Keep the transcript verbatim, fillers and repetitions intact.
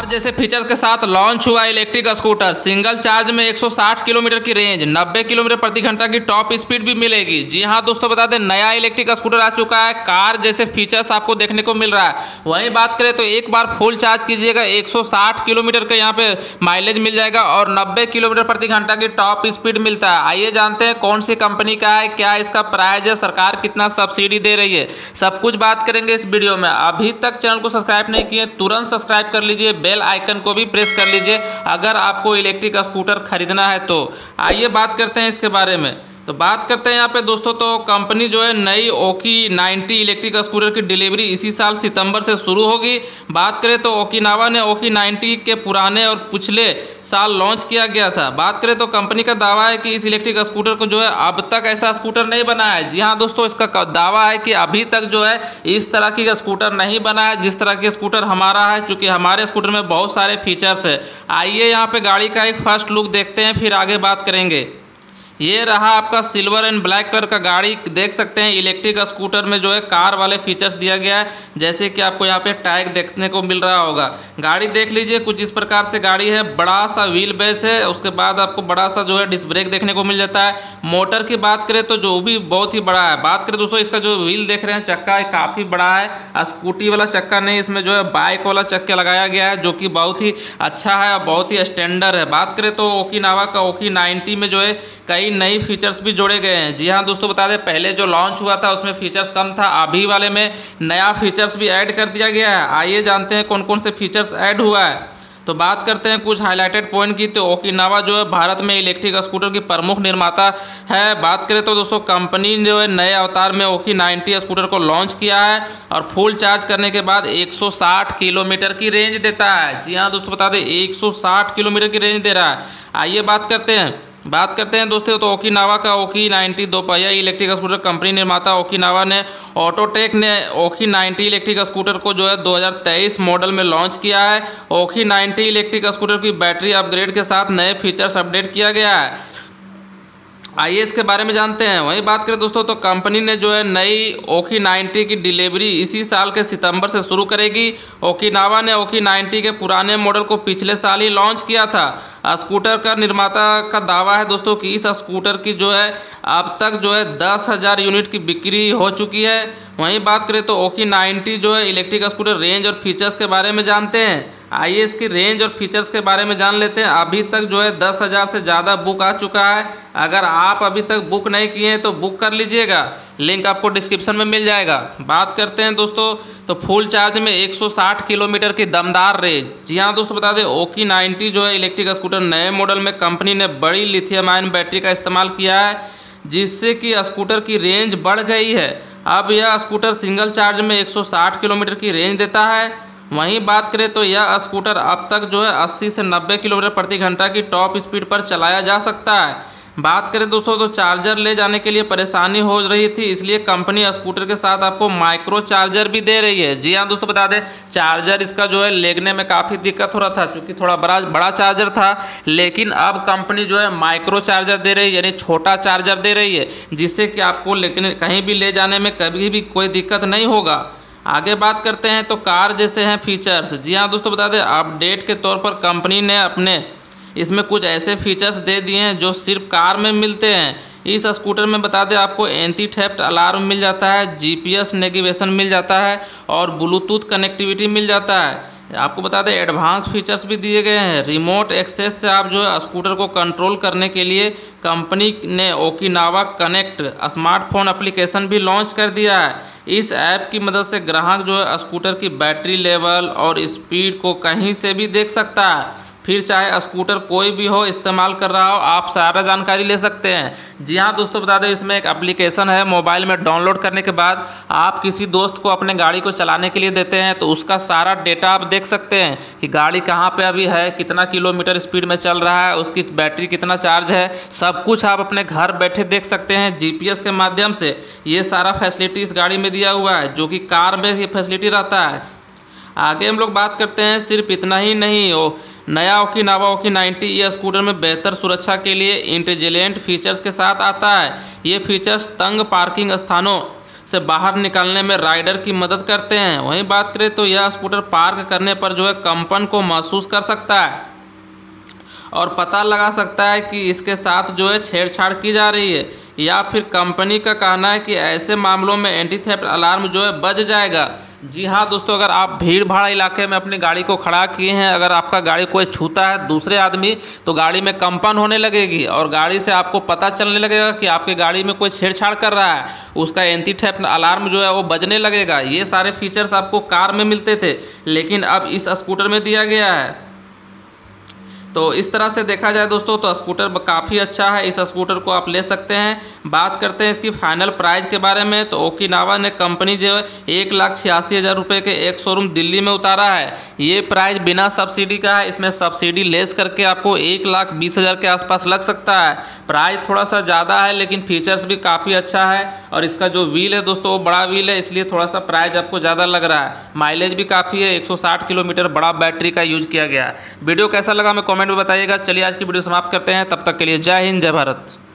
Car जैसे features के साथ लॉन्च हुआ इलेक्ट्रिक स्कूटर। सिंगल चार्ज में एक सौ साठ किलोमीटर की रेंज, नब्बे किलोमीटर प्रति घंटा की टॉप स्पीड भी मिलेगी। जी हां दोस्तों, बता दें नया इलेक्ट्रिक स्कूटर आ चुका है। कार जैसे फीचर्स आपको देखने को मिल रहा है। वहीं बात करें तो एक बार फुल चार्ज कीजिएगा एक सौ साठ किलोमीटर का यहाँ पे माइलेज मिल जाएगा और नब्बे किलोमीटर प्रति घंटा की टॉप स्पीड मिलता है। आइए जानते हैं कौन सी कंपनी का है, क्या इसका प्राइस है, सरकार कितना सब्सिडी दे रही है, सब कुछ बात करेंगे इस वीडियो में। अभी तक चैनल को सब्सक्राइब नहीं किए तुरंत सब्सक्राइब कर लीजिए, बेल आइकन को भी प्रेस कर लीजिए अगर आपको इलेक्ट्रिक स्कूटर खरीदना है तो। आइए बात करते हैं इसके बारे में। तो बात करते हैं यहाँ पे दोस्तों, तो कंपनी जो है नई ओकी नाइंटी इलेक्ट्रिक स्कूटर की डिलीवरी इसी साल सितंबर से शुरू होगी। बात करें तो ओकिनावा ने ओकी नाइंटी के पुराने और पिछले साल लॉन्च किया गया था। बात करें तो कंपनी का दावा है कि इस इलेक्ट्रिक स्कूटर को जो है अब तक ऐसा स्कूटर नहीं बना है। जी हाँ दोस्तों, इसका दावा है कि अभी तक जो है इस तरह की स्कूटर नहीं बना है जिस तरह की स्कूटर हमारा है, चूँकि हमारे स्कूटर में बहुत सारे फीचर्स है। आइए यहाँ पे गाड़ी का एक फर्स्ट लुक देखते हैं, फिर आगे बात करेंगे। ये रहा आपका सिल्वर एंड ब्लैक कलर का गाड़ी। देख सकते हैं इलेक्ट्रिक स्कूटर में जो है कार वाले फीचर्स दिया गया है, जैसे कि आपको यहाँ पे टैग देखने को मिल रहा होगा। गाड़ी देख लीजिए, कुछ इस प्रकार से गाड़ी है। बड़ा सा व्हील बेस है, उसके बाद आपको बड़ा सा जो है डिस्क ब्रेक देखने को मिल जाता है। मोटर की बात करें तो जो भी बहुत ही बड़ा है। बात करें दोस्तों, इसका जो व्हील देख रहे हैं चक्का है काफ़ी बड़ा है। स्कूटी वाला चक्का नहीं, इसमें जो है बाइक वाला चक्का लगाया गया है, जो कि बहुत ही अच्छा है और बहुत ही स्टैंडर्ड है। बात करें तो ओकिनावा का ओकी नाइंटी में जो है कई नई फीचर्स भी जोड़े गए हैं। जी हाँ दोस्तों, बता दें पहले जो लॉन्च हुआ था उसमें फीचर्स कम था, अभी वाले में नया फीचर्स भी ऐड कर दिया गया है। आइए जानते हैं कौन कौन से फीचर्स ऐड हुआ है। तो बात करते हैं कुछ हाईलाइटेड पॉइंट की। तो ओकिनावा जो है भारत में इलेक्ट्रिक स्कूटर की प्रमुख निर्माता है। बात करें तो दोस्तों कंपनी जो है नए अवतार में ओकी नाइंटी स्कूटर को लॉन्च किया है और फुल चार्ज करने के बाद एक सौ साठ किलोमीटर की रेंज देता है। जी हाँ दोस्तों, बता दें एक सौ साठ किलोमीटर की रेंज दे रहा है। आइए बात करते हैं बात करते हैं दोस्तों, तो ओकिनावा का ओकी नाइंटी दोपहिया इलेक्ट्रिक स्कूटर कंपनी निर्माता ओकिनावा ने ऑटोटेक ने ओकी नाइंटी इलेक्ट्रिक स्कूटर को जो है दो हज़ार तेईस मॉडल में लॉन्च किया है। ओकी नाइंटी इलेक्ट्रिक स्कूटर की बैटरी अपग्रेड के साथ नए फीचर्स अपडेट किया गया है। आइए इसके बारे में जानते हैं। वहीं बात करें दोस्तों, तो कंपनी ने जो है नई ओकी नाइंटी की डिलीवरी इसी साल के सितंबर से शुरू करेगी। ओकिनावा ने ओकी नाइंटी के पुराने मॉडल को पिछले साल ही लॉन्च किया था। स्कूटर का निर्माता का दावा है दोस्तों कि इस स्कूटर की जो है अब तक जो है दस हज़ार यूनिट की बिक्री हो चुकी है। वहीं बात करें तो ओकी नाइंटी जो है इलेक्ट्रिक स्कूटर रेंज और फीचर्स के बारे में जानते हैं। आइए इसकी रेंज और फीचर्स के बारे में जान लेते हैं। अभी तक जो है दस हज़ार से ज़्यादा बुक आ चुका है। अगर आप अभी तक बुक नहीं किए हैं तो बुक कर लीजिएगा, लिंक आपको डिस्क्रिप्शन में मिल जाएगा। बात करते हैं दोस्तों, तो फुल चार्ज में एक सौ साठ किलोमीटर की दमदार रेंज। जी हाँ दोस्तों, बता दें ओकी नाइंटी जो है इलेक्ट्रिक स्कूटर नए मॉडल में कंपनी ने बड़ी लिथियम आयन बैटरी का इस्तेमाल किया है, जिससे कि स्कूटर की रेंज बढ़ गई है। अब यह स्कूटर सिंगल चार्ज में एक सौ साठ किलोमीटर की रेंज देता है। वहीं बात करें तो यह स्कूटर अब तक जो है अस्सी से नब्बे किलोमीटर प्रति घंटा की टॉप स्पीड पर चलाया जा सकता है। बात करें दोस्तों, तो चार्जर ले जाने के लिए परेशानी हो रही थी, इसलिए कंपनी स्कूटर के साथ आपको माइक्रो चार्जर भी दे रही है। जी हाँ दोस्तों, बता दें चार्जर इसका जो है लेने में काफ़ी दिक्कत हो रहा था, क्योंकि थोड़ा बड़ा बड़ा चार्जर था। लेकिन अब कंपनी जो है माइक्रो चार्जर दे रही है, यानी छोटा चार्जर दे रही है, जिससे कि आपको लेकिन कहीं भी ले जाने में कभी भी कोई दिक्कत नहीं होगा। आगे बात करते हैं तो कार जैसे हैं फीचर्स। जी हाँ दोस्तों, बता दें अपडेट के तौर पर कंपनी ने अपने इसमें कुछ ऐसे फीचर्स दे दिए हैं जो सिर्फ कार में मिलते हैं। इस स्कूटर में बता दें आपको एंटी थेफ्ट अलार्म मिल जाता है, जीपीएस नेविगेशन मिल जाता है और ब्लूटूथ कनेक्टिविटी मिल जाता है। आपको बता दें एडवांस फीचर्स भी दिए गए हैं। रिमोट एक्सेस से आप जो है स्कूटर को कंट्रोल करने के लिए कंपनी ने ओकिनावा कनेक्ट स्मार्टफोन एप्लीकेशन भी लॉन्च कर दिया है। इस ऐप की मदद से ग्राहक जो है स्कूटर की बैटरी लेवल और स्पीड को कहीं से भी देख सकता है। फिर चाहे स्कूटर कोई भी हो इस्तेमाल कर रहा हो, आप सारा जानकारी ले सकते हैं। जी हाँ दोस्तों, बता दें इसमें एक एप्लीकेशन है, मोबाइल में डाउनलोड करने के बाद आप किसी दोस्त को अपने गाड़ी को चलाने के लिए देते हैं तो उसका सारा डेटा आप देख सकते हैं कि गाड़ी कहाँ पे अभी है, कितना किलोमीटर स्पीड में चल रहा है, उसकी बैटरी कितना चार्ज है, सब कुछ आप अपने घर बैठे देख सकते हैं जीपीएस के माध्यम से। ये सारा फैसिलिटी इस गाड़ी में दिया हुआ है, जो कि कार में ये फैसिलिटी रहता है। आगे हम लोग बात करते हैं, सिर्फ इतना ही नहीं हो नया ओकिनावा ओकी नाइंटी ये स्कूटर में बेहतर सुरक्षा के लिए इंटेलिजेंट फीचर्स के साथ आता है। ये फीचर्स तंग पार्किंग स्थानों से बाहर निकलने में राइडर की मदद करते हैं। वहीं बात करें तो यह स्कूटर पार्क करने पर जो है कंपन को महसूस कर सकता है और पता लगा सकता है कि इसके साथ जो है छेड़छाड़ की जा रही है, या फिर कंपनी का कहना है कि ऐसे मामलों में एंटी थेफ्ट अलार्म जो है बज जाएगा। जी हाँ दोस्तों, अगर आप भीड़ भाड़ इलाके में अपनी गाड़ी को खड़ा किए हैं, अगर आपका गाड़ी कोई छूता है दूसरे आदमी, तो गाड़ी में कंपन होने लगेगी और गाड़ी से आपको पता चलने लगेगा कि आपकी गाड़ी में कोई छेड़छाड़ कर रहा है, उसका एंटी थेफ्ट अलार्म जो है वो बजने लगेगा। ये सारे फीचर्स आपको कार में मिलते थे, लेकिन अब इस स्कूटर में दिया गया है। तो इस तरह से देखा जाए दोस्तों तो स्कूटर काफ़ी अच्छा है, इस स्कूटर को आप ले सकते हैं। बात करते हैं इसकी फाइनल प्राइस के बारे में, तो ओकिनावा ने कंपनी जो है एक लाख छियासी हज़ार रुपये के एक शोरूम दिल्ली में उतारा है। ये प्राइस बिना सब्सिडी का है, इसमें सब्सिडी लेस करके आपको एक लाख बीस हज़ार के आसपास लग सकता है। प्राइस थोड़ा सा ज़्यादा है, लेकिन फीचर्स भी काफ़ी अच्छा है और इसका जो व्हील है दोस्तों वो बड़ा व्हील है, इसलिए थोड़ा सा प्राइस आपको ज़्यादा लग रहा है। माइलेज भी काफ़ी है, एक सौ साठ किलोमीटर, बड़ा बैटरी का यूज किया गया है। वीडियो कैसा लगा मैं कमेंट में बताइएगा। चलिए आज की वीडियो समाप्त करते हैं, तब तक के लिए जय हिंद जय भारत।